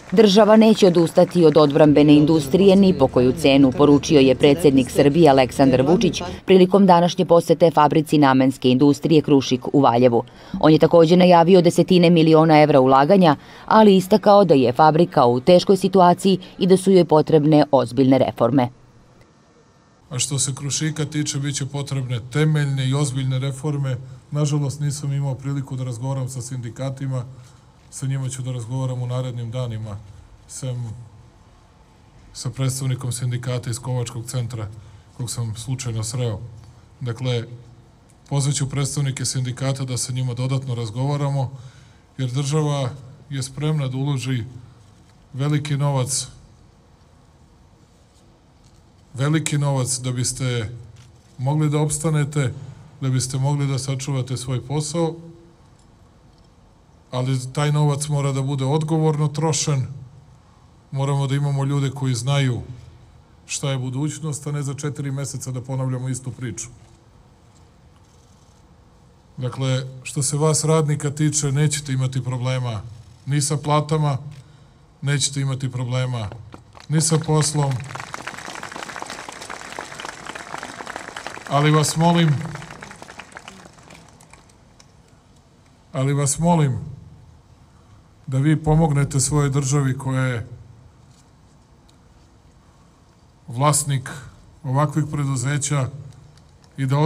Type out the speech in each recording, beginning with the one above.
Država neće odustati od odbrambene industrije ni po koju cenu, poručio je predsjednik Srbije Aleksandar Vučić prilikom današnje posete fabrici namenske industrije Krušik u Valjevu. On je također najavio desetine miliona evra ulaganja, ali istakao da je fabrika u teškoj situaciji i da su joj potrebne ozbiljne reforme. A što se Krušika tiče, bit će potrebne temeljne i ozbiljne reforme. Nažalost, nisam imao priliku da razgovaram sa sindikatima. Sa njima ću da razgovaram u narednim danima, sa predstavnikom sindikata iz Kovačkog centra, kog sam slučajno sreo. Dakle, pozvaću predstavnike sindikata da sa njima dodatno razgovaramo, jer država je spremna da uloži veliki novac da biste mogli da opstanete, da biste mogli da sačuvate svoj posao, ali taj novac mora da bude odgovorno trošen, moramo da imamo ljude koji znaju šta je budućnost, a ne za 4 meseca da ponavljamo istu priču. Dakle, što se vas radnika tiče, nećete imati problema ni sa platama, nećete imati problema ni sa poslom, ali vas molim da vi pomognete svojoj državi koja je vlasnik ovakvih preduzeća i da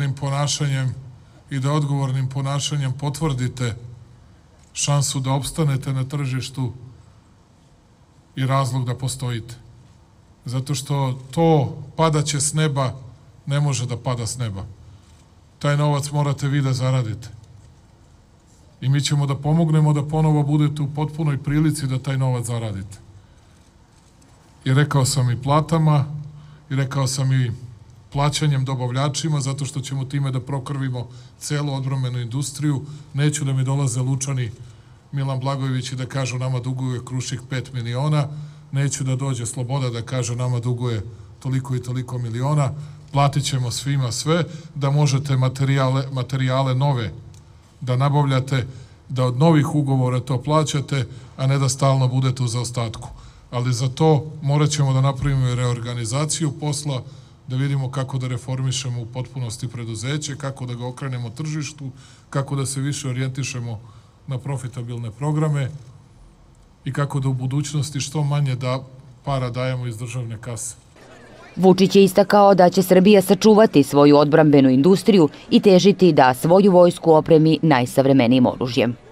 odgovornim ponašanjem potvrdite šansu da opstanete na tržištu i razlog da postojite. Zato što to padaće s neba ne može da pada s neba. Taj novac morate vi da zaradite. I mi ćemo da pomognemo da ponovo budete u potpunoj prilici da taj novac zaradite. I rekao sam i platama, i rekao sam i plaćanjem dobavljačima, zato što ćemo time da prokrvimo celu odbrambenu industriju. Neću da mi dolaze Lučani, Milan Blagojević i da kažu nama duguje Krušik 5 miliona, neću da dođe Sloboda da kaže nama duguje toliko i toliko miliona, platit ćemo svima sve, da možete materijale nove da nabavljate, da od novih ugovora to plaćate, a ne da stalno budete u zaostatku. Ali za to morat ćemo da napravimo i reorganizaciju posla, da vidimo kako da reformišemo u potpunosti preduzeće, kako da ga okrenemo tržištu, kako da se više orijentišemo na profitabilne programe i kako da u budućnosti što manje para dajemo iz državne kase. Vučić je istakao da će Srbija sačuvati svoju odbrambenu industriju i težiti da svoju vojsku opremi najsavremenijim oružjem.